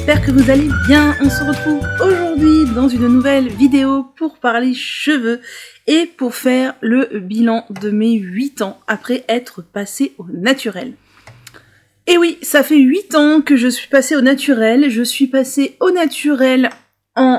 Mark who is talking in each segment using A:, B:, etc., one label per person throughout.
A: j'espère que vous allez bien. On se retrouve aujourd'hui dans une nouvelle vidéo pour parler cheveux et pour faire le bilan de mes 8 ans après être passée au naturel. Et oui, ça fait 8 ans que je suis passée au naturel. Je suis passée au naturel en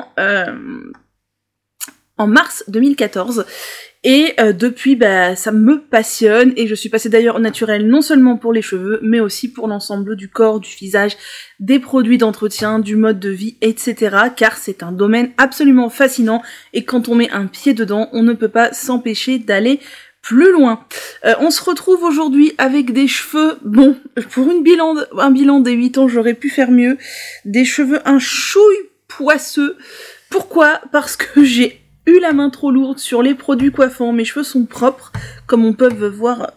A: mars 2014. Et depuis, ça me passionne et je suis passée d'ailleurs au naturel non seulement pour les cheveux, mais aussi pour l'ensemble du corps, du visage, des produits d'entretien, du mode de vie, etc. Car c'est un domaine absolument fascinant et quand on met un pied dedans, on ne peut pas s'empêcher d'aller plus loin. On se retrouve aujourd'hui avec des cheveux, bon, pour un bilan des 8 ans, j'aurais pu faire mieux, des cheveux un chouille poisseux. Pourquoi ? Parce que j'ai eu la main trop lourde sur les produits coiffants, mes cheveux sont propres, comme peuvent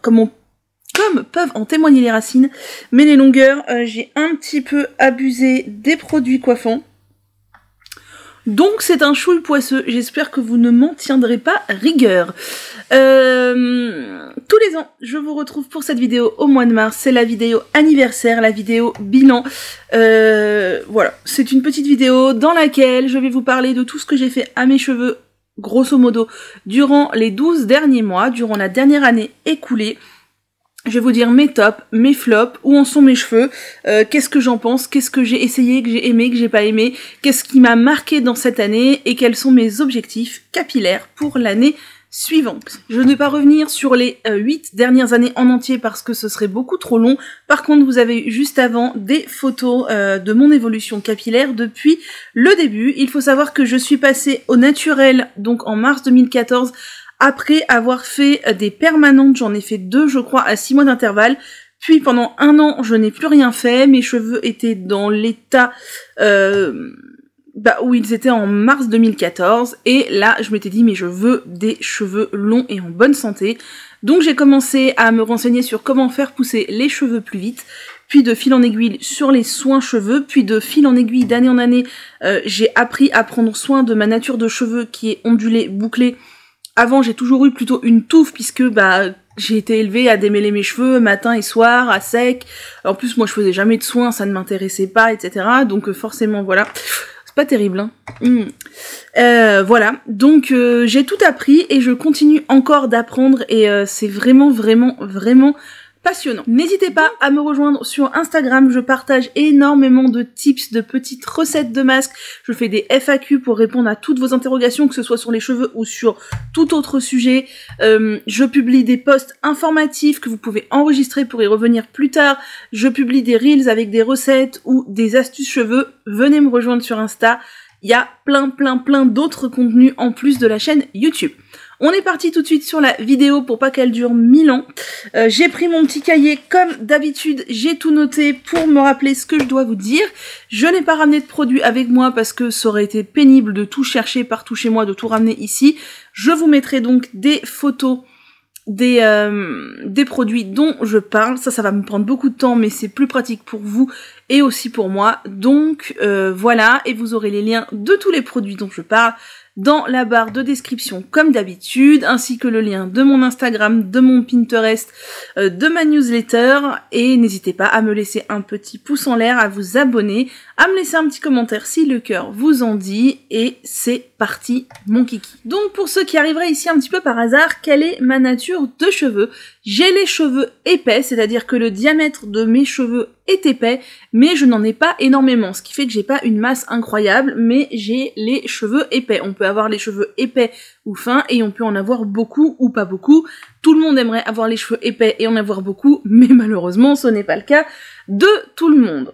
A: en témoigner les racines, mais les longueurs, j'ai un petit peu abusé des produits coiffants. Donc c'est un chouille poisseux, j'espère que vous ne m'en tiendrez pas rigueur. Tous les ans, je vous retrouve pour cette vidéo au mois de mars, c'est la vidéo anniversaire, la vidéo bilan. Voilà, c'est une petite vidéo dans laquelle je vais vous parler de tout ce que j'ai fait à mes cheveux, grosso modo, durant les 12 derniers mois, durant la dernière année écoulée. Je vais vous dire mes tops, mes flops, où en sont mes cheveux, qu'est-ce que j'en pense, qu'est-ce que j'ai essayé, que j'ai aimé, que j'ai pas aimé, qu'est-ce qui m'a marqué dans cette année, et quels sont mes objectifs capillaires pour l'année suivante. Je ne vais pas revenir sur les 8 dernières années en entier parce que ce serait beaucoup trop long. Par contre, vous avez eu juste avant des photos de mon évolution capillaire depuis le début. Il faut savoir que je suis passée au naturel, donc en mars 2014, après avoir fait des permanentes. J'en ai fait 2, je crois, à 6 mois d'intervalle. Puis pendant 1 an, je n'ai plus rien fait. Mes cheveux étaient dans l'état où ils étaient en mars 2014, et là je m'étais dit mais je veux des cheveux longs et en bonne santé, donc j'ai commencé à me renseigner sur comment faire pousser les cheveux plus vite, puis de fil en aiguille sur les soins cheveux, puis de fil en aiguille d'année en année, j'ai appris à prendre soin de ma nature de cheveux qui est ondulée, bouclée. Avant j'ai toujours eu plutôt une touffe puisque j'ai été élevée à démêler mes cheveux matin et soir, à sec. En plus moi je faisais jamais de soins, ça ne m'intéressait pas, etc. Donc forcément voilà. C'est pas terrible, hein. Voilà, donc j'ai tout appris et je continue encore d'apprendre et c'est vraiment passionnant. N'hésitez pas à me rejoindre sur Instagram, je partage énormément de tips, de petites recettes de masques, je fais des FAQ pour répondre à toutes vos interrogations, que ce soit sur les cheveux ou sur tout autre sujet. Je publie des posts informatifs que vous pouvez enregistrer pour y revenir plus tard. Je publie des reels avec des recettes ou des astuces cheveux. Venez me rejoindre sur Insta. Il y a plein d'autres contenus en plus de la chaîne YouTube. On est parti tout de suite sur la vidéo pour pas qu'elle dure 1000 ans. J'ai pris mon petit cahier comme d'habitude, j'ai tout noté pour me rappeler ce que je dois vous dire. Je n'ai pas ramené de produits avec moi parce que ça aurait été pénible de tout chercher partout chez moi, de tout ramener ici. Je vous mettrai donc des photos des produits dont je parle. Ça va me prendre beaucoup de temps mais c'est plus pratique pour vous et aussi pour moi. Donc voilà, et vous aurez les liens de tous les produits dont je parle dans la barre de description comme d'habitude, ainsi que le lien de mon Instagram, de mon Pinterest, de ma newsletter, et n'hésitez pas à me laisser un petit pouce en l'air, à vous abonner, à me laisser un petit commentaire si le cœur vous en dit, et c'est parti mon kiki. Donc pour ceux qui arriveraient ici un petit peu par hasard, quelle est ma nature de cheveux ? J'ai les cheveux épais, c'est-à-dire que le diamètre de mes cheveux est épais, mais je n'en ai pas énormément, ce qui fait que j'ai pas une masse incroyable, mais j'ai les cheveux épais. On peut avoir les cheveux épais ou fins, et on peut en avoir beaucoup ou pas beaucoup. Tout le monde aimerait avoir les cheveux épais et en avoir beaucoup, mais malheureusement ce n'est pas le cas de tout le monde.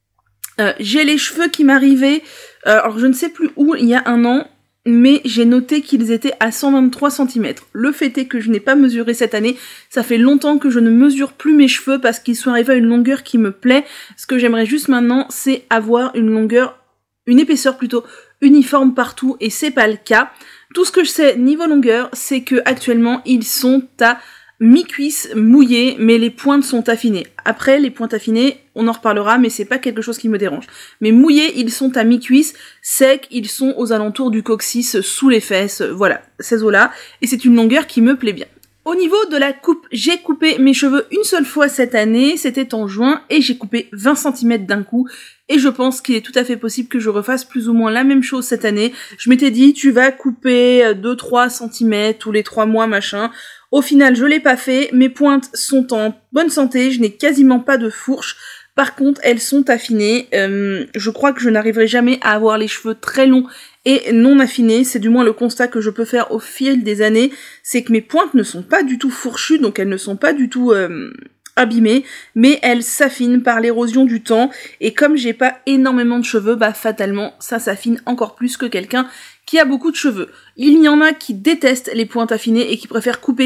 A: J'ai les cheveux qui m'arrivaient, alors je ne sais plus où, il y a 1 an, mais j'ai noté qu'ils étaient à 123 cm. Le fait est que je n'ai pas mesuré cette année, ça fait longtemps que je ne mesure plus mes cheveux parce qu'ils sont arrivés à une longueur qui me plaît. Ce que j'aimerais juste maintenant, c'est avoir une épaisseur plutôt uniforme partout, et c'est pas le cas. Tout ce que je sais niveau longueur, c'est que actuellement ils sont à mi-cuisse mouillé, mais les pointes sont affinées. Après, les pointes affinées, on en reparlera, mais c'est pas quelque chose qui me dérange. Mais mouillés, ils sont à mi-cuisse, secs, ils sont aux alentours du coccyx, sous les fesses, voilà, ces eaux-là. Et c'est une longueur qui me plaît bien. Au niveau de la coupe, j'ai coupé mes cheveux une seule fois cette année, c'était en juin, et j'ai coupé 20 cm d'un coup, et je pense qu'il est tout à fait possible que je refasse plus ou moins la même chose cette année. Je m'étais dit, tu vas couper 2-3 cm tous les 3 mois, machin. Au final, je l'ai pas fait, mes pointes sont en bonne santé, je n'ai quasiment pas de fourche. Par contre, elles sont affinées. Je crois que je n'arriverai jamais à avoir les cheveux très longs et non affinés. C'est du moins le constat que je peux faire au fil des années. C'est que mes pointes ne sont pas du tout fourchues, donc elles ne sont pas du tout abîmées, mais elles s'affinent par l'érosion du temps. Et comme j'ai pas énormément de cheveux, bah fatalement, ça s'affine encore plus que quelqu'un qui a beaucoup de cheveux. Il y en a qui détestent les pointes affinées et qui préfèrent couper.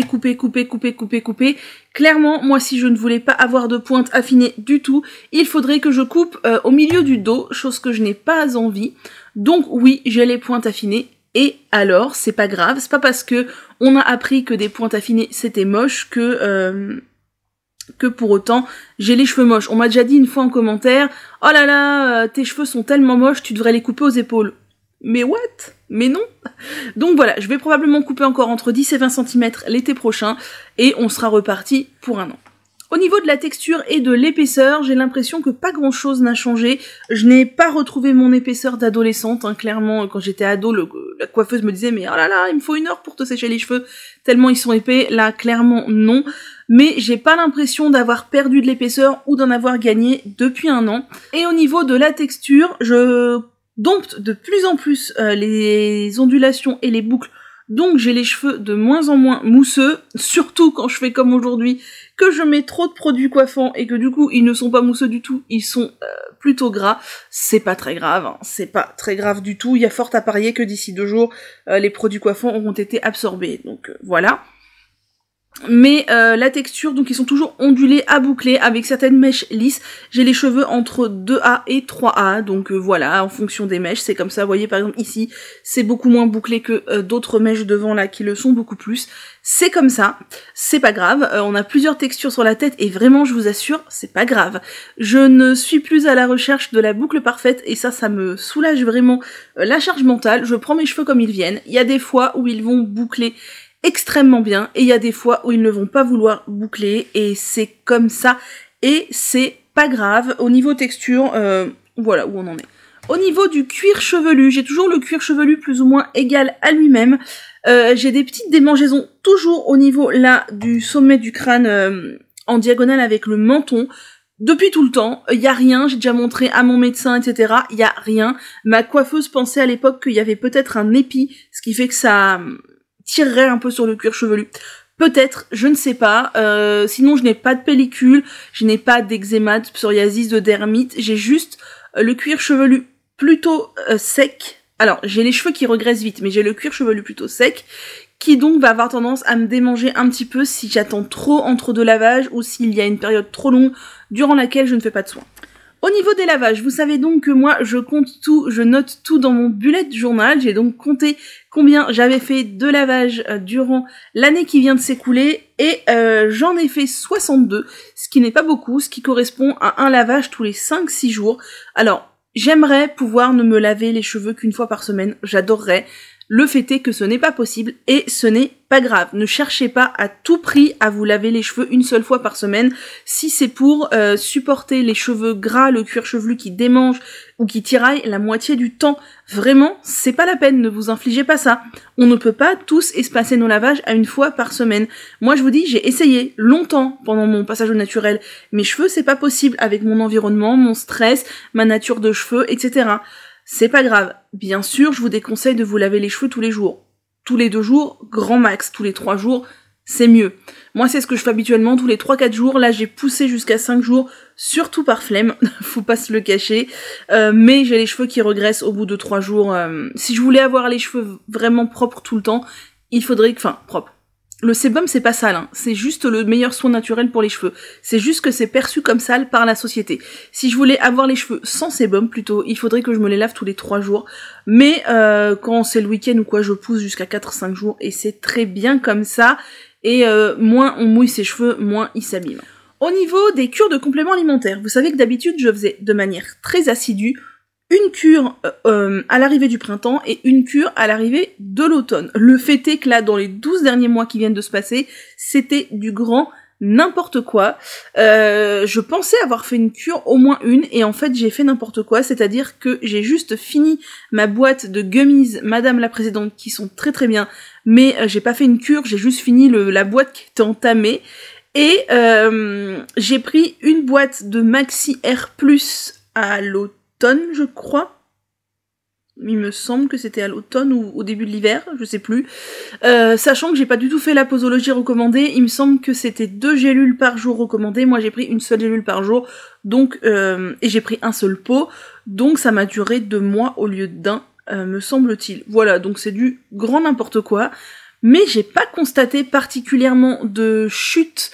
A: Clairement, moi, si je ne voulais pas avoir de pointes affinées du tout, il faudrait que je coupe au milieu du dos, chose que je n'ai pas envie. Donc oui, j'ai les pointes affinées. Et alors, c'est pas grave, c'est pas parce que on a appris que des pointes affinées c'était moche que pour autant j'ai les cheveux moches. On m'a déjà dit une fois en commentaire, oh là là, tes cheveux sont tellement moches, tu devrais les couper aux épaules. Mais what? Mais non. Donc voilà, je vais probablement couper encore entre 10 et 20 cm l'été prochain, et on sera reparti pour un an. Au niveau de la texture et de l'épaisseur, j'ai l'impression que pas grand chose n'a changé. Je n'ai pas retrouvé mon épaisseur d'adolescente, hein. Clairement, quand j'étais ado, la coiffeuse me disait « Mais oh là là, il me faut 1 heure pour te sécher les cheveux, tellement ils sont épais ». Là, clairement, non. Mais j'ai pas l'impression d'avoir perdu de l'épaisseur ou d'en avoir gagné depuis un an. Et au niveau de la texture, je dompte de plus en plus les ondulations et les boucles, donc j'ai les cheveux de moins en moins mousseux, surtout quand je fais comme aujourd'hui, que je mets trop de produits coiffants et que du coup ils ne sont pas mousseux du tout, ils sont plutôt gras. C'est pas très grave, hein. C'est pas très grave du tout, il y a fort à parier que d'ici 2 jours, les produits coiffants auront été absorbés, donc voilà. Mais la texture, donc ils sont toujours ondulés à boucler avec certaines mèches lisses. J'ai les cheveux entre 2A et 3A, donc voilà, en fonction des mèches, c'est comme ça. Vous voyez par exemple ici, c'est beaucoup moins bouclé que d'autres mèches devant là qui le sont beaucoup plus. C'est comme ça, c'est pas grave. On a plusieurs textures sur la tête et vraiment, je vous assure, c'est pas grave. Je ne suis plus à la recherche de la boucle parfaite et ça me soulage vraiment la charge mentale. Je prends mes cheveux comme ils viennent. Il y a des fois où ils vont boucler extrêmement bien, et il y a des fois où ils ne vont pas vouloir boucler, et c'est comme ça, et c'est pas grave. Au niveau texture, voilà où on en est. Au niveau du cuir chevelu, j'ai toujours le cuir chevelu plus ou moins égal à lui-même. J'ai des petites démangeaisons toujours au niveau là du sommet du crâne en diagonale avec le menton. Depuis tout le temps, il y a rien, j'ai déjà montré à mon médecin, etc. Il y a rien. Ma coiffeuse pensait à l'époque qu'il y avait peut-être un épi, ce qui fait que ça tirerait un peu sur le cuir chevelu. Peut-être, je ne sais pas. Sinon, je n'ai pas de pellicule, je n'ai pas d'eczéma, de psoriasis, de dermite. J'ai juste le cuir chevelu plutôt sec. Alors, j'ai les cheveux qui regressent vite, mais j'ai le cuir chevelu plutôt sec, qui donc va avoir tendance à me démanger un petit peu si j'attends trop entre 2 lavages ou s'il y a une période trop longue durant laquelle je ne fais pas de soins. Au niveau des lavages, vous savez donc que moi je compte tout, je note tout dans mon bullet journal. J'ai donc compté combien j'avais fait de lavages durant l'année qui vient de s'écouler et j'en ai fait 62, ce qui n'est pas beaucoup, ce qui correspond à un lavage tous les 5-6 jours. Alors, j'aimerais pouvoir ne me laver les cheveux qu'une fois par semaine, j'adorerais. Le fait est que ce n'est pas possible et ce n'est pas grave. Ne cherchez pas à tout prix à vous laver les cheveux une seule fois par semaine. Si c'est pour supporter les cheveux gras, le cuir chevelu qui démange ou qui tiraille la moitié du temps, vraiment, c'est pas la peine, ne vous infligez pas ça. On ne peut pas tous espacer nos lavages à 1 fois par semaine. Moi je vous dis, j'ai essayé longtemps pendant mon passage au naturel. Mes cheveux, c'est pas possible avec mon environnement, mon stress, ma nature de cheveux, etc. C'est pas grave. Bien sûr, je vous déconseille de vous laver les cheveux tous les jours. Tous les 2 jours, grand max. Tous les 3 jours, c'est mieux. Moi, c'est ce que je fais habituellement tous les 3-4 jours. Là, j'ai poussé jusqu'à 5 jours, surtout par flemme. Faut pas se le cacher. Mais j'ai les cheveux qui regressent au bout de 3 jours. Si je voulais avoir les cheveux vraiment propres tout le temps, il faudrait que... Enfin, propre. Le sébum, c'est pas sale, hein. C'est juste le meilleur soin naturel pour les cheveux. C'est juste que c'est perçu comme sale par la société. Si je voulais avoir les cheveux sans sébum, plutôt, il faudrait que je me les lave tous les 3 jours. Mais quand c'est le week-end ou quoi, je pousse jusqu'à 4-5 jours et c'est très bien comme ça. Et moins on mouille ses cheveux, moins ils s'abîment. Au niveau des cures de compléments alimentaires, vous savez que d'habitude, je faisais de manière très assidue une cure à l'arrivée du printemps et une cure à l'arrivée de l'automne. Le fait est que là, dans les 12 derniers mois qui viennent de se passer, c'était du grand n'importe quoi. Je pensais avoir fait une cure, au moins une, et en fait j'ai fait n'importe quoi, c'est-à-dire que j'ai juste fini ma boîte de gummies Madame la Présidente, qui sont très très bien, mais j'ai pas fait une cure, j'ai juste fini la boîte qui était entamée, et j'ai pris une boîte de Maxi Air Plus à l'automne, je crois. Il me semble que c'était à l'automne ou au début de l'hiver, je sais plus. Sachant que j'ai pas du tout fait la posologie recommandée, il me semble que c'était 2 gélules par jour recommandées. Moi j'ai pris une seule gélule par jour, donc et j'ai pris un seul pot, donc ça m'a duré 2 mois au lieu d'1, me semble-t-il. Voilà, donc c'est du grand n'importe quoi. Mais j'ai pas constaté particulièrement de chute,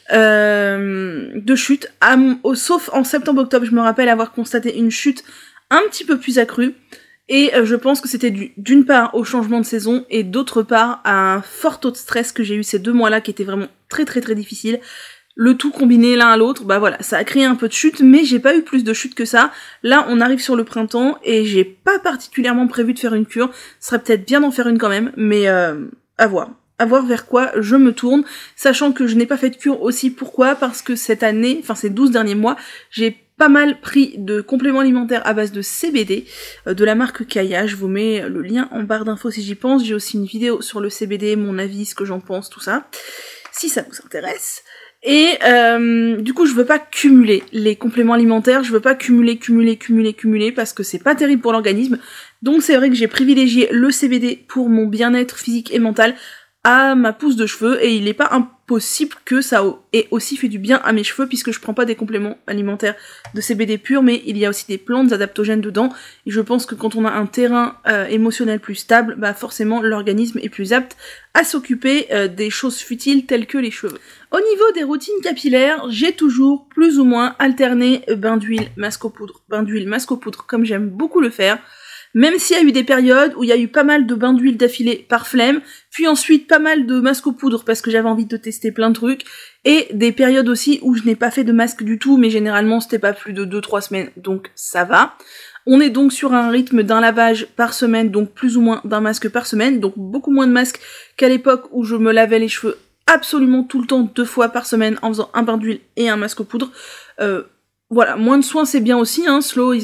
A: sauf en septembre-octobre, je me rappelle avoir constaté une chute un petit peu plus accrue. Et je pense que c'était dû d'une part au changement de saison et d'autre part à un fort taux de stress que j'ai eu ces 2 mois-là qui étaient vraiment très très très difficiles. Le tout combiné l'un à l'autre, bah voilà, ça a créé un peu de chute, mais j'ai pas eu plus de chute que ça. Là, on arrive sur le printemps et j'ai pas particulièrement prévu de faire une cure. Ce serait peut-être bien d'en faire une quand même, mais à voir. À voir vers quoi je me tourne, sachant que je n'ai pas fait de cure aussi. Pourquoi ? Parce que cette année, enfin ces 12 derniers mois, j'ai pas mal pris de compléments alimentaires à base de CBD de la marque Kaya. Je vous mets le lien en barre d'infos si j'y pense. J'ai aussi une vidéo sur le CBD, mon avis, ce que j'en pense, tout ça, si ça vous intéresse. Et du coup, je veux pas cumuler les compléments alimentaires, je veux pas cumuler parce que c'est pas terrible pour l'organisme. Donc c'est vrai que j'ai privilégié le CBD pour mon bien-être physique et mental à ma pousse de cheveux, et il n'est pas impossible que ça ait aussi fait du bien à mes cheveux, puisque je prends pas des compléments alimentaires de CBD pur, mais il y a aussi des plantes adaptogènes dedans, et je pense que quand on a un terrain émotionnel plus stable, bah forcément l'organisme est plus apte à s'occuper des choses futiles telles que les cheveux. Au niveau des routines capillaires, j'ai toujours plus ou moins alterné bain d'huile, masque au poudre, bain d'huile, masque au poudre, comme j'aime beaucoup le faire. Même s'il y a eu des périodes où il y a eu pas mal de bains d'huile d'affilée par flemme, puis ensuite pas mal de masques aux poudres parce que j'avais envie de tester plein de trucs, et des périodes aussi où je n'ai pas fait de masque du tout, mais généralement c'était pas plus de 2-3 semaines, donc ça va. On est donc sur un rythme d'un lavage par semaine, donc plus ou moins d'un masque par semaine, donc beaucoup moins de masques qu'à l'époque où je me lavais les cheveux absolument tout le temps 2 fois par semaine en faisant un bain d'huile et un masque aux poudres. Voilà, moins de soins c'est bien aussi, hein, slow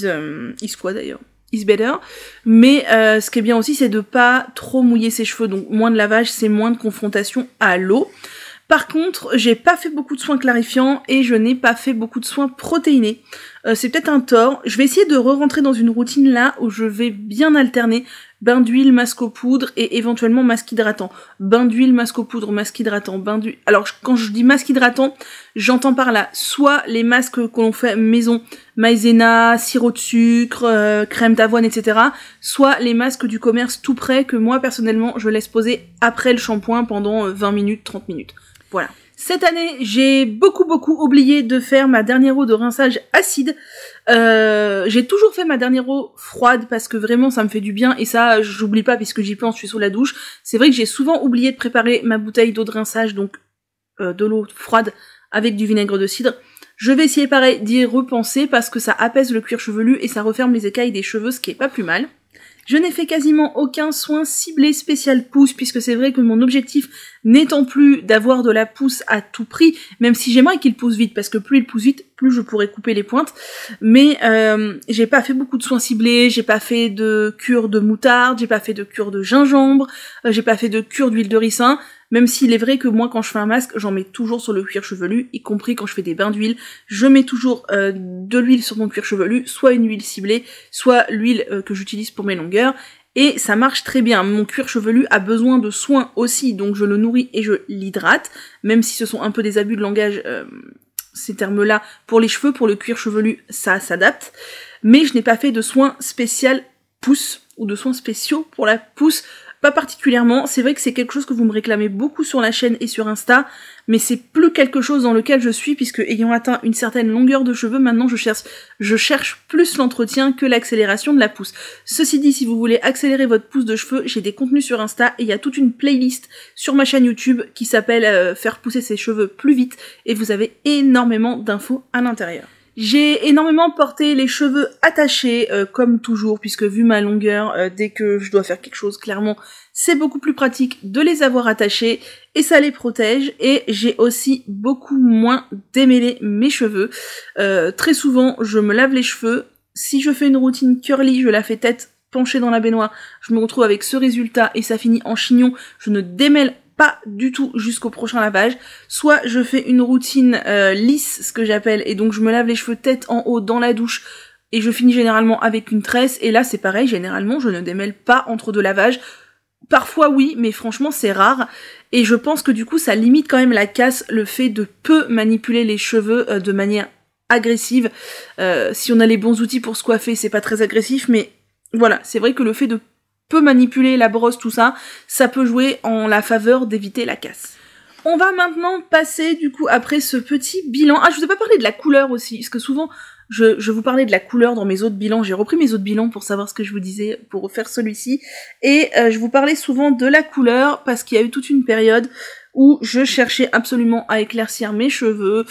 A: is quoi d'ailleurs, is better, mais ce qui est bien aussi c'est de pas trop mouiller ses cheveux, donc moins de lavage c'est moins de confrontation à l'eau. Par contre, j'ai pas fait beaucoup de soins clarifiants et je n'ai pas fait beaucoup de soins protéinés. C'est peut-être un tort. Je vais essayer de re-rentrer dans une routine là où je vais bien alterner bain d'huile, masque aux poudres et éventuellement masque hydratant. Bain d'huile, masque aux poudres, masque hydratant, bain d'huile. Alors quand je dis masque hydratant, j'entends par là soit les masques que l'on fait maison, maïzena, sirop de sucre, crème d'avoine, etc. Soit les masques du commerce tout prêt que moi personnellement je laisse poser après le shampoing pendant 20 minutes, 30 minutes. Voilà. Cette année, j'ai beaucoup oublié de faire ma dernière eau de rinçage acide. J'ai toujours fait ma dernière eau froide parce que vraiment ça me fait du bien et ça j'oublie pas puisque j'y pense, je suis sous la douche. C'est vrai que j'ai souvent oublié de préparer ma bouteille d'eau de rinçage, donc de l'eau froide avec du vinaigre de cidre. Je vais essayer pareil d'y repenser parce que ça apaise le cuir chevelu et ça referme les écailles des cheveux, ce qui est pas plus mal. Je n'ai fait quasiment aucun soin ciblé spécial pousse, puisque c'est vrai que mon objectif n'étant plus d'avoir de la pousse à tout prix, même si j'aimerais qu'il pousse vite, parce que plus il pousse vite, plus je pourrais couper les pointes, mais j'ai pas fait beaucoup de soins ciblés, j'ai pas fait de cure de moutarde, j'ai pas fait de cure de gingembre, j'ai pas fait de cure d'huile de ricin, même s'il est vrai que moi quand je fais un masque, j'en mets toujours sur le cuir chevelu, y compris quand je fais des bains d'huile, je mets toujours de l'huile sur mon cuir chevelu, soit une huile ciblée, soit l'huile que j'utilise pour mes longueurs, et ça marche très bien. Mon cuir chevelu a besoin de soins aussi, donc je le nourris et je l'hydrate, même si ce sont un peu des abus de langage, ces termes-là, pour les cheveux, pour le cuir chevelu, ça s'adapte, mais je n'ai pas fait de soins spéciaux pousse, ou de soins spéciaux pour la pousse, pas particulièrement. C'est vrai que c'est quelque chose que vous me réclamez beaucoup sur la chaîne et sur Insta, mais c'est plus quelque chose dans lequel je suis, puisque ayant atteint une certaine longueur de cheveux, maintenant je cherche plus l'entretien que l'accélération de la pousse. Ceci dit, si vous voulez accélérer votre pousse de cheveux, j'ai des contenus sur Insta, et il y a toute une playlist sur ma chaîne YouTube qui s'appelle Faire pousser ses cheveux plus vite, et vous avez énormément d'infos à l'intérieur. J'ai énormément porté les cheveux attachés, comme toujours, puisque vu ma longueur, dès que je dois faire quelque chose, clairement, c'est beaucoup plus pratique de les avoir attachés, et ça les protège, et j'ai aussi beaucoup moins démêlé mes cheveux. Très souvent, je me lave les cheveux. Si je fais une routine curly, je la fais tête penchée dans la baignoire, je me retrouve avec ce résultat, et ça finit en chignon. Je ne démêle pas du tout jusqu'au prochain lavage. Soit je fais une routine lisse, ce que j'appelle, et donc je me lave les cheveux tête en haut dans la douche, et je finis généralement avec une tresse, et là c'est pareil, généralement je ne démêle pas entre deux lavages. Parfois oui, mais franchement c'est rare, et je pense que du coup ça limite quand même la casse, le fait de peu manipuler les cheveux de manière agressive. Si on a les bons outils pour se coiffer, c'est pas très agressif, mais voilà, c'est vrai que le fait de peu manipuler la brosse, tout ça, ça peut jouer en la faveur d'éviter la casse. On va maintenant passer, du coup, après ce petit bilan. Ah, je vous ai pas parlé de la couleur aussi, parce que souvent, je vous parlais de la couleur dans mes autres bilans. J'ai repris mes autres bilans pour savoir ce que je vous disais, pour faire celui-ci. Et je vous parlais souvent de la couleur, parce qu'il y a eu toute une période où je cherchais absolument à éclaircir mes cheveux,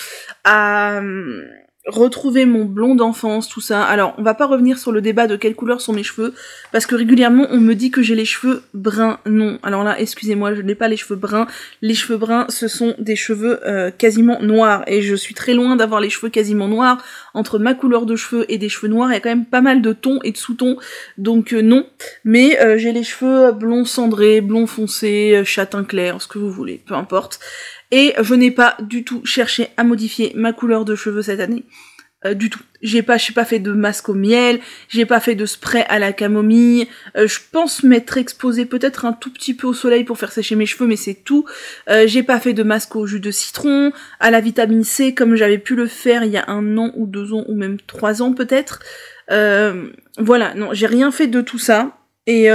A: à retrouver mon blond d'enfance, tout ça. Alors, on va pas revenir sur le débat de quelle couleur sont mes cheveux, parce que régulièrement, on me dit que j'ai les cheveux bruns. Non, alors là, excusez-moi, je n'ai pas les cheveux bruns. Les cheveux bruns, ce sont des cheveux quasiment noirs, et je suis très loin d'avoir les cheveux quasiment noirs. Entre ma couleur de cheveux et des cheveux noirs, il y a quand même pas mal de tons et de sous-tons, donc non. Mais j'ai les cheveux blond cendré, blond foncé, châtain clair, ce que vous voulez, peu importe. Et je n'ai pas du tout cherché à modifier ma couleur de cheveux cette année. Du tout. J'ai pas fait de masque au miel, j'ai pas fait de spray à la camomille. Je pense m'être exposée peut-être un tout petit peu au soleil pour faire sécher mes cheveux, mais c'est tout. J'ai pas fait de masque au jus de citron, à la vitamine C, comme j'avais pu le faire il y a 1 an ou 2 ans, ou même 3 ans peut-être. Voilà, non, j'ai rien fait de tout ça. Et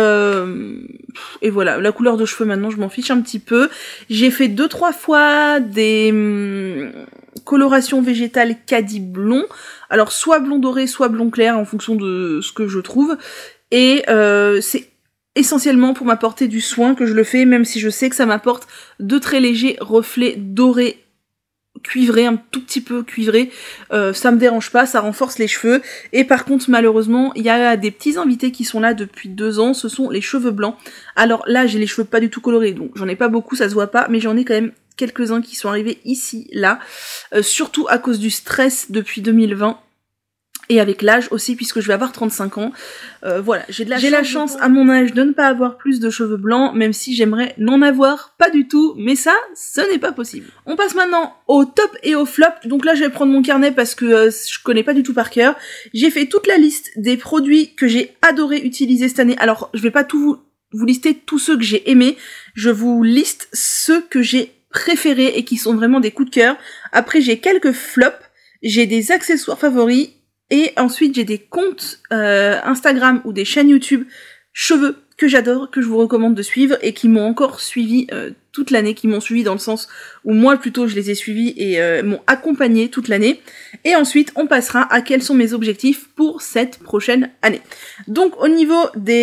A: voilà, la couleur de cheveux maintenant je m'en fiche un petit peu. J'ai fait 2-3 fois des colorations végétales caddie blond. Alors soit blond doré, soit blond clair en fonction de ce que je trouve. Et c'est essentiellement pour m'apporter du soin que je le fais, même si je sais que ça m'apporte de très légers reflets dorés cuivré, un tout petit peu cuivré, ça me dérange pas, ça renforce les cheveux. Et par contre, malheureusement, il y a des petits invités qui sont là depuis 2 ans, ce sont les cheveux blancs. Alors là, j'ai les cheveux pas du tout colorés, donc j'en ai pas beaucoup, ça se voit pas, mais j'en ai quand même quelques-uns qui sont arrivés ici, là, surtout à cause du stress depuis 2020. Et avec l'âge aussi, puisque je vais avoir 35 ans. Voilà, j'ai la chance à mon âge de ne pas avoir plus de cheveux blancs, même si j'aimerais n'en avoir pas du tout, mais ça, ce n'est pas possible. On passe maintenant au top et au flop. Donc là, je vais prendre mon carnet parce que je connais pas du tout par cœur. J'ai fait toute la liste des produits que j'ai adoré utiliser cette année. Alors, je vais pas tout vous lister tous ceux que j'ai aimés. Je vous liste ceux que j'ai préférés et qui sont vraiment des coups de cœur. Après, j'ai quelques flops. J'ai des accessoires favoris. Et ensuite, j'ai des comptes Instagram ou des chaînes YouTube cheveux que j'adore, que je vous recommande de suivre et qui m'ont encore suivi toute l'année, qui m'ont suivi dans le sens où moi plutôt je les ai suivis et m'ont accompagné toute l'année. Et ensuite, on passera à quels sont mes objectifs pour cette prochaine année. Donc au niveau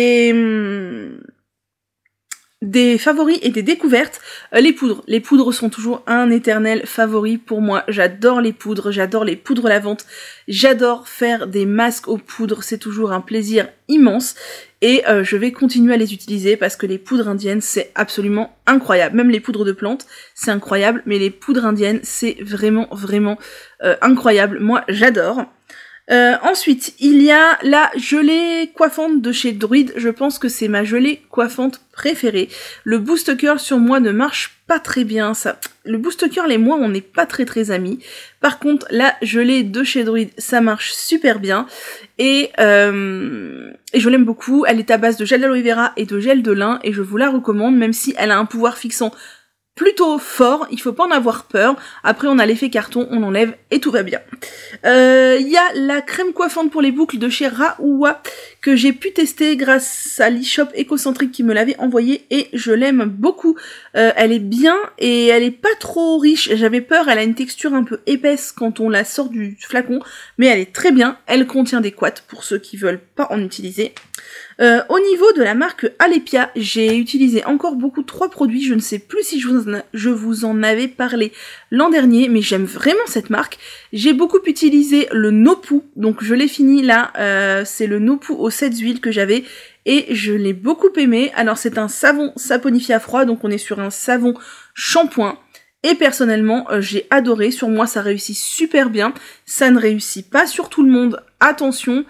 A: des favoris et des découvertes, les poudres. Les poudres sont toujours un éternel favori pour moi. J'adore les poudres lavantes. J'adore faire des masques aux poudres, c'est toujours un plaisir immense. Et je vais continuer à les utiliser parce que les poudres indiennes, c'est absolument incroyable. Même les poudres de plantes, c'est incroyable. Mais les poudres indiennes, c'est vraiment, vraiment incroyable. Moi, j'adore. Ensuite, il y a la gelée coiffante de chez Druid. Je pense que c'est ma gelée coiffante préférée. Le Boost Curl sur moi ne marche pas très bien. Ça, le Boost Curl et moi, on n'est pas très amis. Par contre, la gelée de chez Druid, ça marche super bien. Et je l'aime beaucoup. Elle est à base de gel d'aloe vera et de gel de lin. Et je vous la recommande, même si elle a un pouvoir fixant plutôt fort, il faut pas en avoir peur. Après on a l'effet carton, on enlève et tout va bien. Il y a la crème coiffante pour les boucles de chez Raoua que j'ai pu tester grâce à l'e-shop Écocentrique qui me l'avait envoyé et je l'aime beaucoup. Elle est bien et elle est pas trop riche, j'avais peur, elle a une texture un peu épaisse quand on la sort du flacon, mais elle est très bien, elle contient des couates pour ceux qui veulent pas en utiliser. Au niveau de la marque Alepia, j'ai utilisé encore beaucoup 3 produits, je ne sais plus si je vous en avais parlé l'an dernier, mais j'aime vraiment cette marque. J'ai beaucoup utilisé le Nopu, donc je l'ai fini là, c'est le Nopu aux 7 huiles que j'avais, et je l'ai beaucoup aimé. Alors c'est un savon saponifié à froid, donc on est sur un savon shampoing. Et personnellement, j'ai adoré, sur moi ça réussit super bien, ça ne réussit pas sur tout le monde, attention,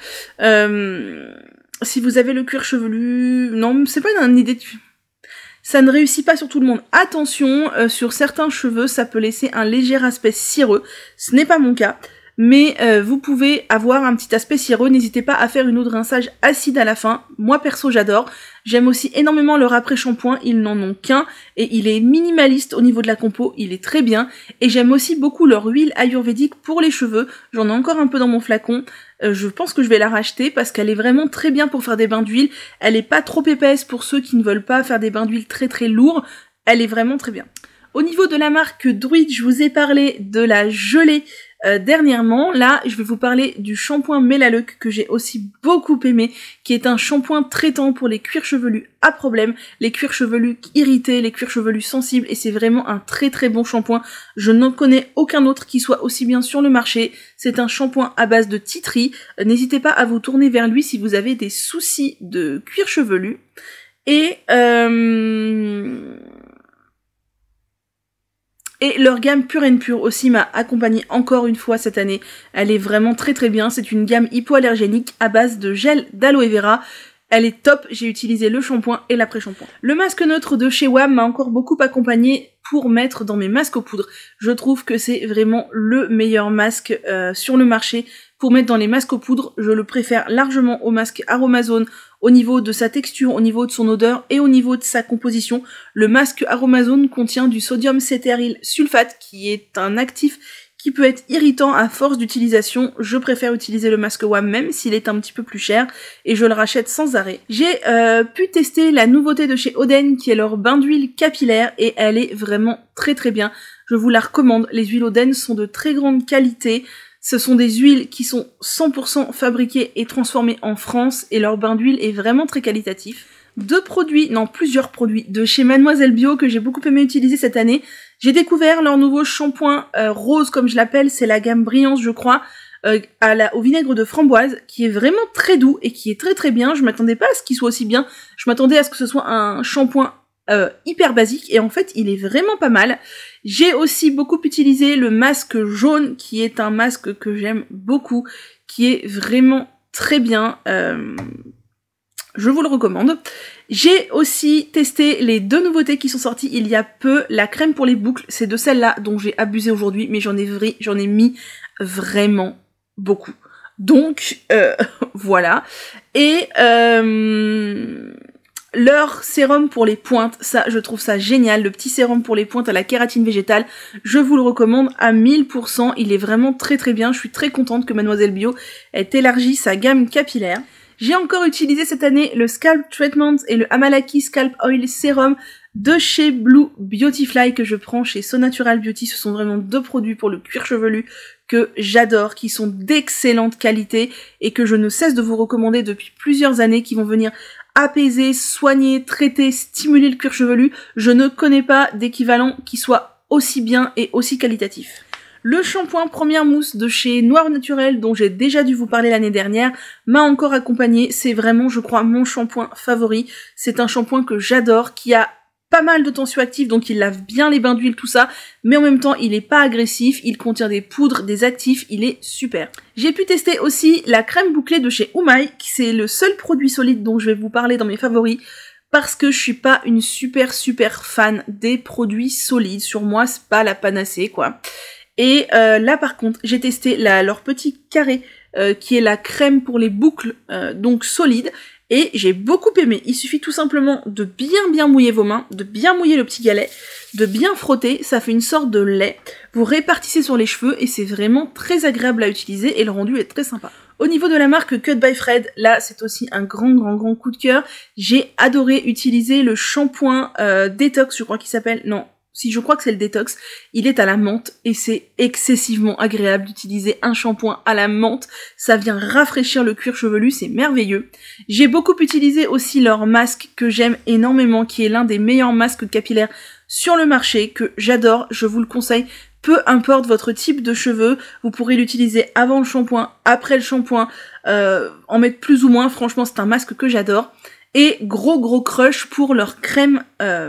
A: si vous avez le cuir chevelu, non, c'est pas une idée de... Ça ne réussit pas sur tout le monde, attention, sur certains cheveux ça peut laisser un léger aspect cireux, ce n'est pas mon cas. Mais vous pouvez avoir un petit aspect cireux, n'hésitez pas à faire une eau de rinçage acide à la fin, moi perso j'adore. J'aime aussi énormément leur après-shampoing, ils n'en ont qu'un, et il est minimaliste au niveau de la compo, il est très bien. Et j'aime aussi beaucoup leur huile ayurvédique pour les cheveux, j'en ai encore un peu dans mon flacon, je pense que je vais la racheter parce qu'elle est vraiment très bien pour faire des bains d'huile, elle est pas trop épaisse pour ceux qui ne veulent pas faire des bains d'huile très très lourds, elle est vraiment très bien. Au niveau de la marque Druid, je vous ai parlé de la gelée dernièrement. Là, je vais vous parler du shampoing Melaleuque que j'ai aussi beaucoup aimé, qui est un shampoing traitant pour les cuirs chevelus à problème, les cuirs chevelus irrités, les cuirs chevelus sensibles, et c'est vraiment un très très bon shampoing. Je n'en connais aucun autre qui soit aussi bien sur le marché. C'est un shampoing à base de tea tree. N'hésitez pas à vous tourner vers lui si vous avez des soucis de cuir chevelu. Et leur gamme Pure & Pure aussi m'a accompagnée encore une fois cette année. Elle est vraiment très très bien. C'est une gamme hypoallergénique à base de gel d'aloe vera. Elle est top, j'ai utilisé le shampoing et l'après-shampoing. Le masque neutre de chez WAM m'a encore beaucoup accompagné pour mettre dans mes masques aux poudres. Je trouve que c'est vraiment le meilleur masque sur le marché. Pour mettre dans les masques aux poudres, je le préfère largement au masque Aromazone, au niveau de sa texture, au niveau de son odeur et au niveau de sa composition. Le masque Aromazone contient du sodium cétéaryl sulfate qui est un actif qui peut être irritant à force d'utilisation. Je préfère utiliser le masque WAM même s'il est un petit peu plus cher et je le rachète sans arrêt. J'ai pu tester la nouveauté de chez Oden qui est leur bain d'huile capillaire et elle est vraiment très très bien. Je vous la recommande, les huiles Oden sont de très grande qualité. Ce sont des huiles qui sont 100% fabriquées et transformées en France et leur bain d'huile est vraiment très qualitatif. Plusieurs produits de chez Mademoiselle Bio que j'ai beaucoup aimé utiliser cette année. J'ai découvert leur nouveau shampoing rose comme je l'appelle, c'est la gamme Brillance je crois, au vinaigre de framboise, qui est vraiment très doux et qui est très très bien. Je m'attendais pas à ce qu'il soit aussi bien, je m'attendais à ce que ce soit un shampoing hyper basique et en fait il est vraiment pas mal. J'ai aussi beaucoup utilisé le masque jaune qui est un masque que j'aime beaucoup, qui est vraiment très bien, je vous le recommande. J'ai aussi testé les 2 nouveautés qui sont sorties il y a peu, la crème pour les boucles, c'est de celle-là dont j'ai abusé aujourd'hui, mais j'en ai mis vraiment beaucoup. Donc voilà. Et leur sérum pour les pointes, ça je trouve ça génial, le petit sérum pour les pointes à la kératine végétale, je vous le recommande à 1000%, il est vraiment très très bien, je suis très contente que Mademoiselle Bio ait élargi sa gamme capillaire. J'ai encore utilisé cette année le Scalp Treatment et le Amalaki Scalp Oil Serum de chez Blue Beautyfly que je prends chez So Natural Beauty. Ce sont vraiment 2 produits pour le cuir chevelu que j'adore, qui sont d'excellente qualité et que je ne cesse de vous recommander depuis plusieurs années, qui vont venir apaiser, soigner, traiter, stimuler le cuir chevelu. Je ne connais pas d'équivalent qui soit aussi bien et aussi qualitatif. Le shampoing Première Mousse de chez Noir Naturel, dont j'ai déjà dû vous parler l'année dernière, m'a encore accompagné. C'est vraiment, je crois, mon shampoing favori. C'est un shampoing que j'adore, qui a pas mal de tensioactifs, donc il lave bien les bains d'huile, tout ça, mais en même temps, il est pas agressif, il contient des poudres, des actifs, il est super. J'ai pu tester aussi la crème bouclée de chez Umai, qui c'est le seul produit solide dont je vais vous parler dans mes favoris, parce que je suis pas une super fan des produits solides. Sur moi, c'est pas la panacée, quoi. Et là par contre j'ai testé leur petit carré qui est la crème pour les boucles donc solide, et j'ai beaucoup aimé. Il suffit tout simplement de bien mouiller vos mains, de bien mouiller le petit galet, de bien frotter, ça fait une sorte de lait, vous répartissez sur les cheveux et c'est vraiment très agréable à utiliser et le rendu est très sympa. Au niveau de la marque Cut by Fred, là c'est aussi un grand coup de cœur. J'ai adoré utiliser le shampoing détox, je crois qu'il s'appelle, non, si je crois que c'est le détox, il est à la menthe et c'est excessivement agréable d'utiliser un shampoing à la menthe. Ça vient rafraîchir le cuir chevelu, c'est merveilleux. J'ai beaucoup utilisé aussi leur masque que j'aime énormément, qui est l'un des meilleurs masques capillaires sur le marché, que j'adore, je vous le conseille. Peu importe votre type de cheveux, vous pourrez l'utiliser avant le shampoing, après le shampoing, en mettre plus ou moins, franchement c'est un masque que j'adore. Et gros crush pour leur crème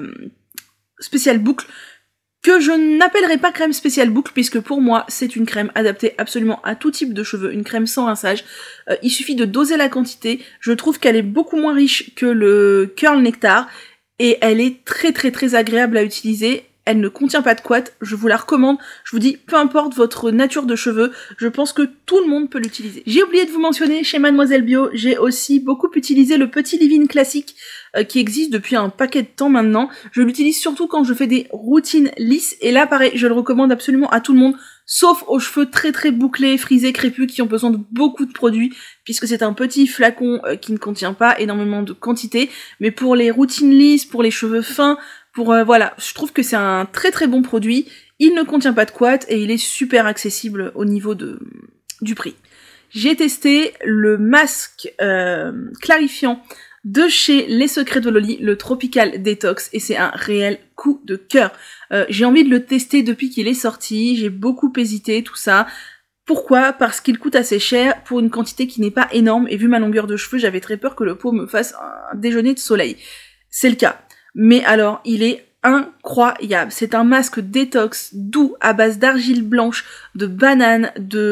A: spéciale boucle, que je n'appellerai pas crème spéciale boucle, puisque pour moi c'est une crème adaptée absolument à tout type de cheveux, une crème sans rinçage. Il suffit de doser la quantité, je trouve qu'elle est beaucoup moins riche que le Curl Nectar, et elle est très agréable à utiliser. Elle ne contient pas de couette, je vous la recommande, je vous dis, peu importe votre nature de cheveux, je pense que tout le monde peut l'utiliser. J'ai oublié de vous mentionner, chez Mademoiselle Bio, j'ai aussi beaucoup utilisé le petit leave-in classique, qui existe depuis un paquet de temps maintenant. Je l'utilise surtout quand je fais des routines lisses, et là pareil, je le recommande absolument à tout le monde, sauf aux cheveux très bouclés, frisés, crépus, qui ont besoin de beaucoup de produits, puisque c'est un petit flacon qui ne contient pas énormément de quantité, mais pour les routines lisses, pour les cheveux fins, voilà, je trouve que c'est un très bon produit, il ne contient pas de couette et il est super accessible au niveau du prix. J'ai testé le masque clarifiant de chez Les Secrets de Loli, le Tropical Detox, et c'est un réel coup de cœur. J'ai envie de le tester depuis qu'il est sorti, j'ai beaucoup hésité, tout ça. Pourquoi? Parce qu'il coûte assez cher pour une quantité qui n'est pas énorme, et vu ma longueur de cheveux, j'avais très peur que le pot me fasse un déjeuner de soleil. C'est le cas. Mais alors, il est incroyable. C'est un masque détox doux à base d'argile blanche, de banane,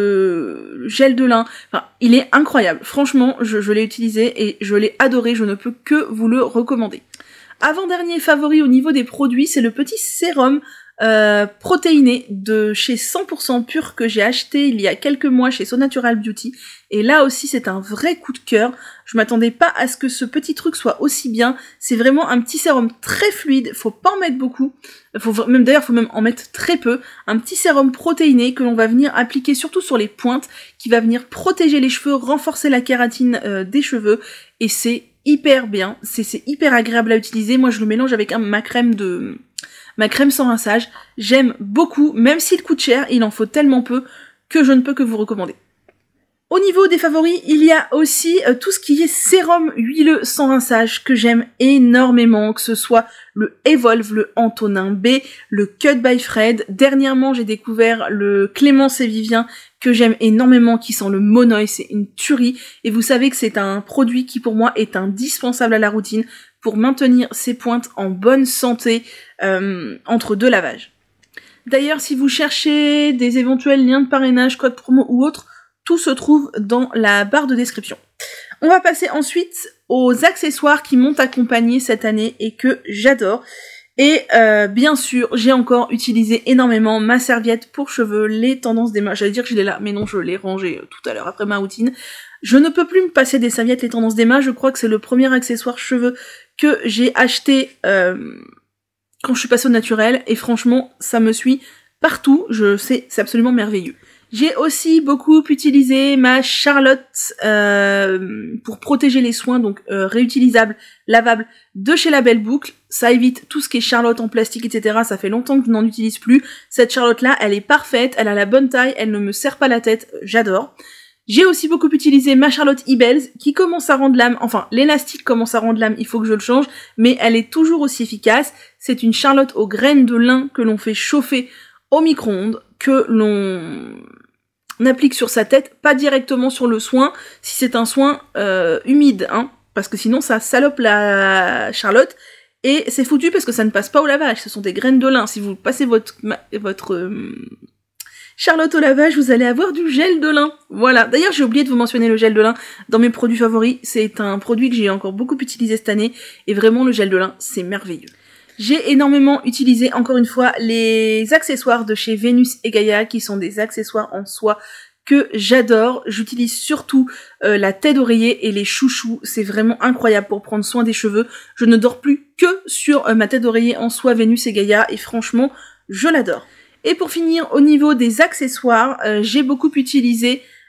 A: de gel de lin. Enfin, il est incroyable. Franchement, je l'ai utilisé et je l'ai adoré. Je ne peux que vous le recommander. Avant-dernier favori au niveau des produits, c'est le petit sérum protéiné de chez 100% Pur que j'ai acheté il y a quelques mois chez So Natural Beauty, et là aussi c'est un vrai coup de cœur. Je m'attendais pas à ce que ce petit truc soit aussi bien. C'est vraiment un petit sérum très fluide, faut pas en mettre beaucoup, faut même en mettre très peu. Un petit sérum protéiné que l'on va venir appliquer surtout sur les pointes, qui va venir protéger les cheveux, renforcer la kératine des cheveux, et c'est hyper bien, c'est hyper agréable à utiliser. Moi je le mélange avec ma crème sans rinçage. J'aime beaucoup, même s'il coûte cher, il en faut tellement peu que je ne peux que vous recommander. Au niveau des favoris, il y a aussi tout ce qui est sérum huileux sans rinçage que j'aime énormément, que ce soit le Evolve, le Antonin B, le Cut by Fred. Dernièrement, j'ai découvert le Clémence et Vivien que j'aime énormément, qui sent le monoï, c'est une tuerie. Et vous savez que c'est un produit qui pour moi est indispensable à la routine pour maintenir ses pointes en bonne santé entre deux lavages. D'ailleurs, si vous cherchez des éventuels liens de parrainage, code promo ou autre, tout se trouve dans la barre de description. On va passer ensuite aux accessoires qui m'ont accompagnée cette année et que j'adore. Et bien sûr, j'ai encore utilisé énormément ma serviette pour cheveux, les tendances des mains. J'allais dire que je l'ai là, mais non, je l'ai rangée tout à l'heure après ma routine. Je ne peux plus me passer des serviettes les tendances des mains. Je crois que c'est le premier accessoire cheveux que j'ai acheté quand je suis passée au naturel. Et franchement, ça me suit partout. C'est absolument merveilleux. J'ai aussi beaucoup utilisé ma Charlotte pour protéger les soins, donc réutilisable, lavable, de chez La Belle Boucle. Ça évite tout ce qui est Charlotte en plastique, etc. Ça fait longtemps que je n'en utilise plus. Cette Charlotte-là, elle est parfaite, elle a la bonne taille, elle ne me serre pas la tête, j'adore. J'ai aussi beaucoup utilisé ma Charlotte Ibels, qui commence à rendre l'âme, enfin l'élastique commence à rendre l'âme, il faut que je le change, mais elle est toujours aussi efficace. C'est une Charlotte aux graines de lin que l'on fait chauffer au micro-ondes, que l'on applique sur sa tête, pas directement sur le soin, si c'est un soin humide, hein, parce que sinon ça salope la Charlotte, et c'est foutu parce que ça ne passe pas au lavage, ce sont des graines de lin. Si vous passez votre Charlotte au lavage, vous allez avoir du gel de lin. Voilà. D'ailleurs, j'ai oublié de vous mentionner le gel de lin dans mes produits favoris. C'est un produit que j'ai encore beaucoup utilisé cette année, et vraiment le gel de lin, c'est merveilleux. J'ai énormément utilisé, encore une fois, les accessoires de chez Vénus et Gaïa, qui sont des accessoires en soie que j'adore. J'utilise surtout la tête d'oreiller et les chouchous. C'est vraiment incroyable pour prendre soin des cheveux. Je ne dors plus que sur ma tête d'oreiller en soie Vénus et Gaïa, et franchement, je l'adore. Et pour finir, au niveau des accessoires, j'ai beaucoup utilisé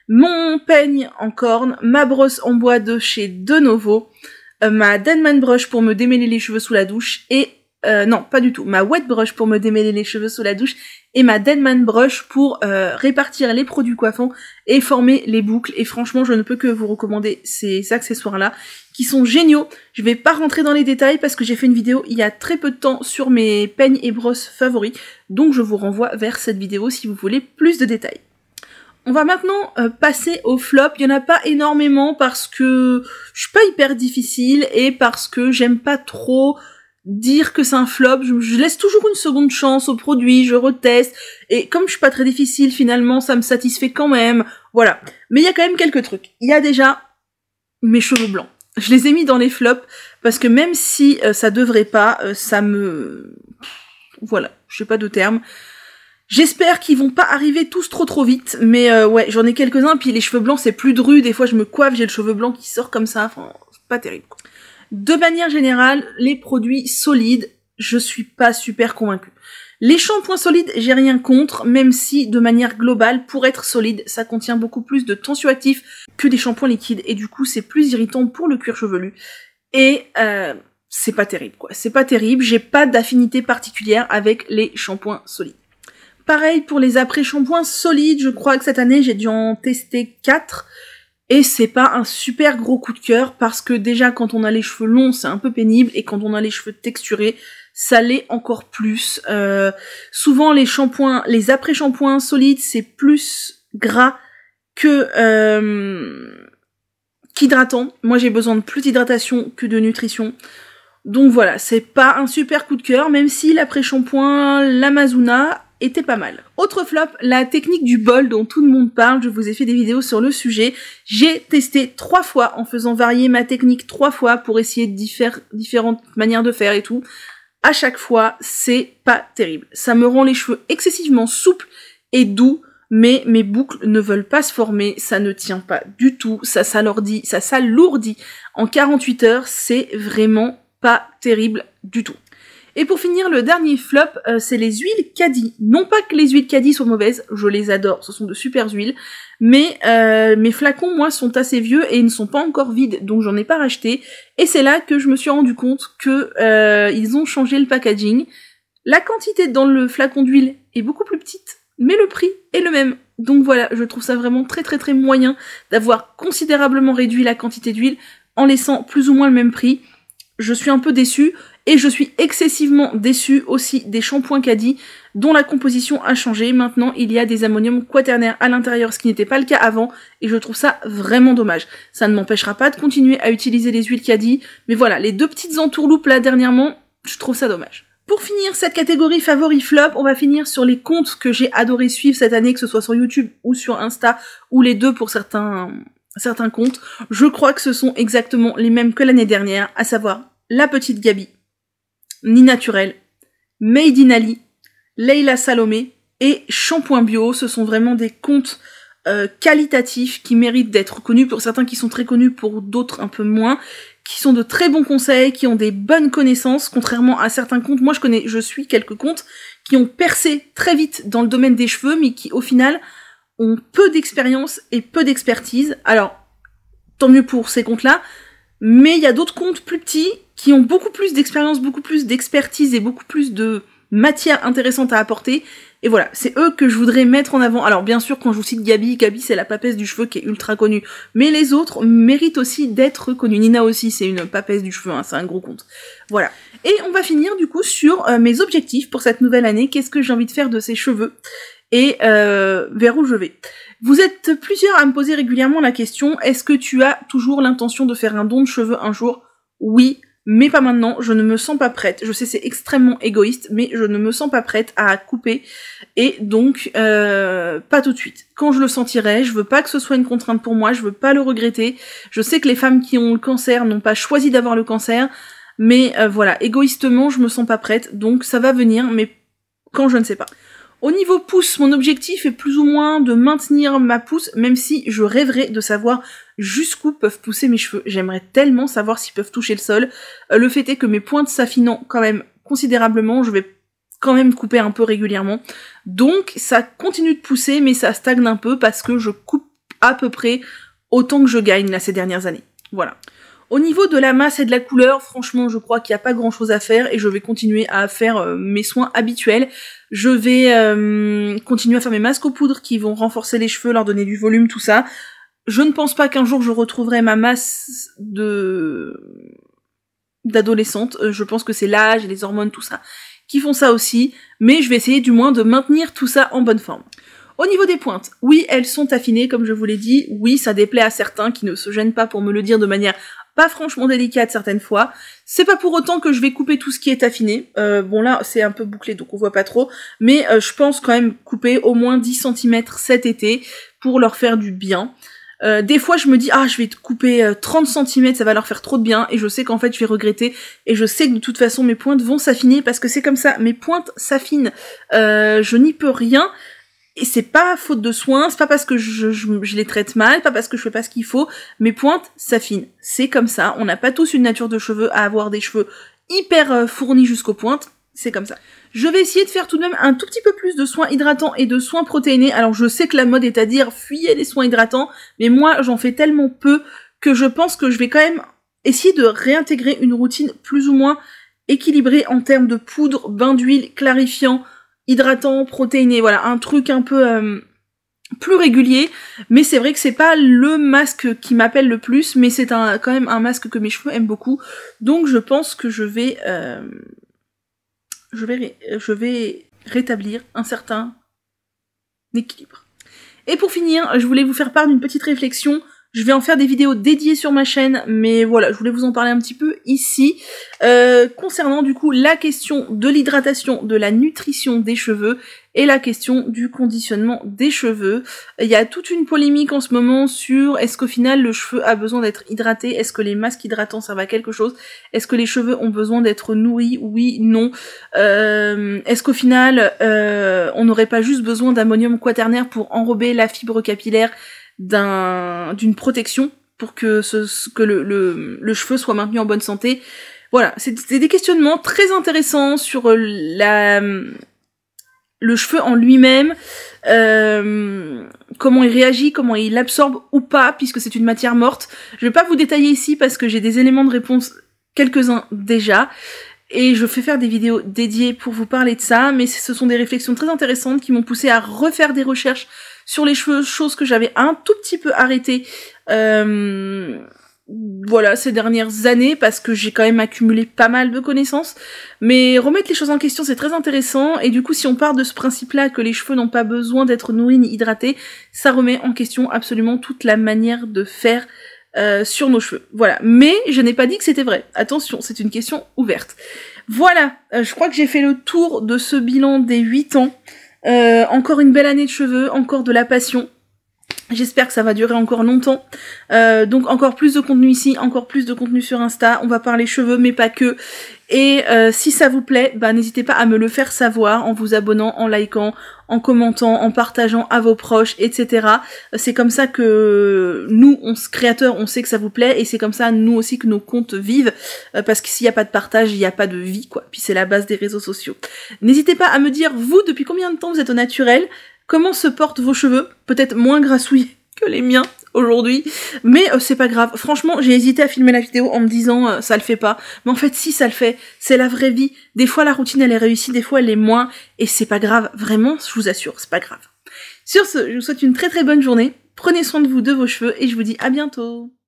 A: mon peigne en corne, ma brosse en bois de chez De Novo, ma Denman brush pour me démêler les cheveux sous la douche et non, pas du tout, ma wet brush pour me démêler les cheveux sous la douche et ma Denman brush pour répartir les produits coiffants et former les boucles. Et franchement, je ne peux que vous recommander ces accessoires-là qui sont géniaux. Je vais pas rentrer dans les détails parce que j'ai fait une vidéo il y a très peu de temps sur mes peignes et brosses favoris. Donc je vous renvoie vers cette vidéo si vous voulez plus de détails. On va maintenant passer au flop. Il y en a pas énormément parce que je suis pas hyper difficile et parce que j'aime pas trop dire que c'est un flop. Je laisse toujours une seconde chance au produit, je reteste. Et comme je suis pas très difficile, finalement, ça me satisfait quand même. Voilà. Mais il y a quand même quelques trucs. Il y a déjà mes cheveux blancs. Je les ai mis dans les flops parce que même si ça devrait pas, ça me... Voilà, je sais pas de terme. J'espère qu'ils vont pas arriver tous trop vite, mais ouais, j'en ai quelques-uns, puis les cheveux blancs c'est plus dru, des fois je me coiffe, j'ai le cheveu blanc qui sort comme ça, enfin, c'est pas terrible. De manière générale, les produits solides, je suis pas super convaincue. Les shampoings solides, j'ai rien contre, même si de manière globale, pour être solide, ça contient beaucoup plus de tensioactifs que des shampoings liquides, et du coup c'est plus irritant pour le cuir chevelu, et c'est pas terrible quoi, c'est pas terrible, j'ai pas d'affinité particulière avec les shampoings solides. Pareil pour les après-shampoings solides, je crois que cette année j'ai dû en tester 4 et c'est pas un super gros coup de cœur parce que déjà quand on a les cheveux longs c'est un peu pénible et quand on a les cheveux texturés ça l'est encore plus. Souvent les après-shampoings solides c'est plus gras que qu'hydratant. Moi j'ai besoin de plus d'hydratation que de nutrition. Donc voilà, c'est pas un super coup de cœur même si l'après-shampoing l'Amazona était pas mal. Autre flop, la technique du bol dont tout le monde parle, je vous ai fait des vidéos sur le sujet. J'ai testé 3 fois en faisant varier ma technique 3 fois pour essayer de différentes manières de faire et tout. À chaque fois, c'est pas terrible. Ça me rend les cheveux excessivement souples et doux, mais mes boucles ne veulent pas se former, ça ne tient pas du tout, ça s'alourdit en 48 heures, c'est vraiment pas terrible du tout. Et pour finir, le dernier flop, c'est les huiles Caddy. Non pas que les huiles Caddy soient mauvaises, je les adore, ce sont de super huiles, mais mes flacons, moi, sont assez vieux et ils ne sont pas encore vides, donc j'en ai pas racheté. Et c'est là que je me suis rendu compte que ils ont changé le packaging. La quantité dans le flacon d'huile est beaucoup plus petite, mais le prix est le même. Donc voilà, je trouve ça vraiment très moyen d'avoir considérablement réduit la quantité d'huile en laissant plus ou moins le même prix. Je suis un peu déçue. Et je suis excessivement déçue aussi des shampoings Caddy dont la composition a changé. Maintenant, il y a des ammoniums quaternaires à l'intérieur, ce qui n'était pas le cas avant, et je trouve ça vraiment dommage. Ça ne m'empêchera pas de continuer à utiliser les huiles Caddy, mais voilà, les 2 petites entourloupes là dernièrement, je trouve ça dommage. Pour finir cette catégorie favori flop, on va finir sur les comptes que j'ai adoré suivre cette année, que ce soit sur YouTube ou sur Insta, ou les deux pour certains comptes. Je crois que ce sont exactement les mêmes que l'année dernière, à savoir la petite Gabi, Ni Naturel, Made in Ali, Leila Salomé et Shampoing Bio. Ce sont vraiment des comptes qualitatifs qui méritent d'être connus, pour certains qui sont très connus, pour d'autres un peu moins, qui sont de très bons conseils, qui ont des bonnes connaissances, contrairement à certains comptes. Moi je suis quelques comptes qui ont percé très vite dans le domaine des cheveux, mais qui au final ont peu d'expérience et peu d'expertise. Alors, tant mieux pour ces comptes-là, mais il y a d'autres comptes plus petits qui ont beaucoup plus d'expérience, beaucoup plus d'expertise et beaucoup plus de matière intéressante à apporter. Et voilà, c'est eux que je voudrais mettre en avant. Alors bien sûr, quand je vous cite Gabi c'est la papesse du cheveu qui est ultra connue. Mais les autres méritent aussi d'être connus. Nina aussi, c'est une papesse du cheveu, hein, c'est un gros compte. Voilà. Et on va finir du coup sur mes objectifs pour cette nouvelle année. Qu'est-ce que j'ai envie de faire de ces cheveux et vers où je vais. Vous êtes plusieurs à me poser régulièrement la question, est-ce que tu as toujours l'intention de faire un don de cheveux un jour? Oui, mais pas maintenant, je ne me sens pas prête. Je sais c'est extrêmement égoïste, mais je ne me sens pas prête à couper, et donc pas tout de suite. Quand je le sentirai, je veux pas que ce soit une contrainte pour moi, je veux pas le regretter. Je sais que les femmes qui ont le cancer n'ont pas choisi d'avoir le cancer, mais voilà, égoïstement, je me sens pas prête, donc ça va venir, mais quand je ne sais pas. Au niveau pouce, mon objectif est plus ou moins de maintenir ma pousse, même si je rêverais de savoir jusqu'où peuvent pousser mes cheveux. J'aimerais tellement savoir s'ils peuvent toucher le sol. Le fait est que mes pointes s'affinant quand même considérablement, je vais quand même couper un peu régulièrement. Donc ça continue de pousser, mais ça stagne un peu parce que je coupe à peu près autant que je gagne là ces dernières années. Voilà. Au niveau de la masse et de la couleur, franchement, je crois qu'il n'y a pas grand chose à faire et je vais continuer à faire mes soins habituels. Je vais continuer à faire mes masques aux poudres qui vont renforcer les cheveux, leur donner du volume, tout ça. Je ne pense pas qu'un jour je retrouverai ma masse d'adolescente. Je pense que c'est l'âge et les hormones, tout ça, qui font ça aussi. Mais je vais essayer du moins de maintenir tout ça en bonne forme. Au niveau des pointes, oui, elles sont affinées, comme je vous l'ai dit. Oui, ça déplaît à certains qui ne se gênent pas pour me le dire de manière pas franchement délicate certaines fois. C'est pas pour autant que je vais couper tout ce qui est affiné. Bon là, c'est un peu bouclé, donc on voit pas trop. Mais je pense quand même couper au moins 10 cm cet été pour leur faire du bien. Des fois, je me dis, ah, je vais te couper 30 cm, ça va leur faire trop de bien. Et je sais qu'en fait, je vais regretter. Et je sais que de toute façon, mes pointes vont s'affiner parce que c'est comme ça. Mes pointes s'affinent. Je n'y peux rien. Et c'est pas faute de soins, c'est pas parce que je les traite mal, pas parce que je fais pas ce qu'il faut, mes pointes s'affinent. C'est comme ça, on n'a pas tous une nature de cheveux à avoir des cheveux hyper fournis jusqu'aux pointes, c'est comme ça. Je vais essayer de faire tout de même un tout petit peu plus de soins hydratants et de soins protéinés. Alors je sais que la mode est à dire fuyez les soins hydratants, mais moi j'en fais tellement peu que je pense que je vais quand même essayer de réintégrer une routine plus ou moins équilibrée en termes de poudre, bain d'huile, clarifiant, hydratant, protéiné, voilà, un truc un peu plus régulier, mais c'est vrai que c'est pas le masque qui m'appelle le plus, mais c'est quand même un masque que mes cheveux aiment beaucoup, donc je pense que je vais rétablir un certain équilibre. Et pour finir, je voulais vous faire part d'une petite réflexion. Je vais en faire des vidéos dédiées sur ma chaîne, mais voilà, je voulais vous en parler un petit peu ici. Concernant du coup la question de l'hydratation, de la nutrition des cheveux et la question du conditionnement des cheveux. Il y a toute une polémique en ce moment sur est-ce qu'au final le cheveu a besoin d'être hydraté, est-ce que les masques hydratants servent à quelque chose, est-ce que les cheveux ont besoin d'être nourris, oui, non. Est-ce qu'au final on n'aurait pas juste besoin d'ammonium quaternaire pour enrober la fibre capillaire d'une protection pour que le cheveu soit maintenu en bonne santé. Voilà, c'est des questionnements très intéressants sur le cheveu en lui-même, comment il réagit, comment il absorbe ou pas, puisque c'est une matière morte. Je vais pas vous détailler ici parce que j'ai des éléments de réponse, quelques-uns déjà, et je fais faire des vidéos dédiées pour vous parler de ça, mais ce sont des réflexions très intéressantes qui m'ont poussé à refaire des recherches sur les cheveux, chose que j'avais un tout petit peu arrêtée voilà, ces dernières années, parce que j'ai quand même accumulé pas mal de connaissances, mais remettre les choses en question c'est très intéressant, et du coup si on part de ce principe-là que les cheveux n'ont pas besoin d'être nourris ni hydratés, ça remet en question absolument toute la manière de faire sur nos cheveux. Voilà, mais je n'ai pas dit que c'était vrai, attention, c'est une question ouverte. Voilà, je crois que j'ai fait le tour de ce bilan des 8 ans. Encore une belle année de cheveux, encore de la passion. J'espère que ça va durer encore longtemps. Donc encore plus de contenu ici, encore plus de contenu sur Insta. On va parler cheveux, mais pas que. Et si ça vous plaît, bah n'hésitez pas à me le faire savoir en vous abonnant, en likant, en commentant, en partageant à vos proches, etc. C'est comme ça que nous, créateurs, on sait que ça vous plaît, et c'est comme ça, nous aussi, que nos comptes vivent, parce que s'il n'y a pas de partage, il n'y a pas de vie, quoi. Puis c'est la base des réseaux sociaux. N'hésitez pas à me dire, vous, depuis combien de temps vous êtes au naturel? Comment se portent vos cheveux? Peut-être moins grassouillés que les miens aujourd'hui, mais c'est pas grave. Franchement, j'ai hésité à filmer la vidéo en me disant ça le fait pas, mais en fait si, ça le fait, c'est la vraie vie. Des fois la routine elle est réussie, des fois elle est moins, et c'est pas grave, vraiment, je vous assure, c'est pas grave. Sur ce, je vous souhaite une très très bonne journée, prenez soin de vous, de vos cheveux, et je vous dis à bientôt.